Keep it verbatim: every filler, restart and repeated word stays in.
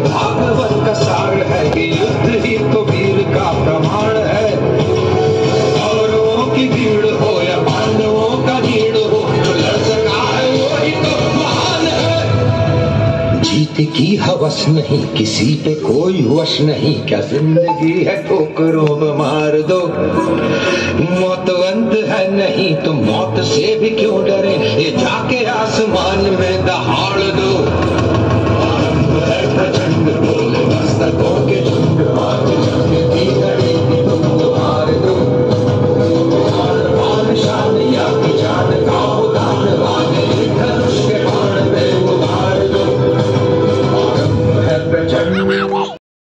भागवत का सार है कि युद्ध ही तो वीर का प्रमाण है। कौरवों की भीड़ हो या पांडवों का भीड़ हो, जो लड़ सका है वही तो महान है। जीत की हवस नहीं, किसी पे कोई वश नहीं, क्या जिंदगी है ठोकरों में मार दो। मौतवंत है नहीं तो मौत से भी क्यों डरे, ये जाके आसमान में दहाड़ दो।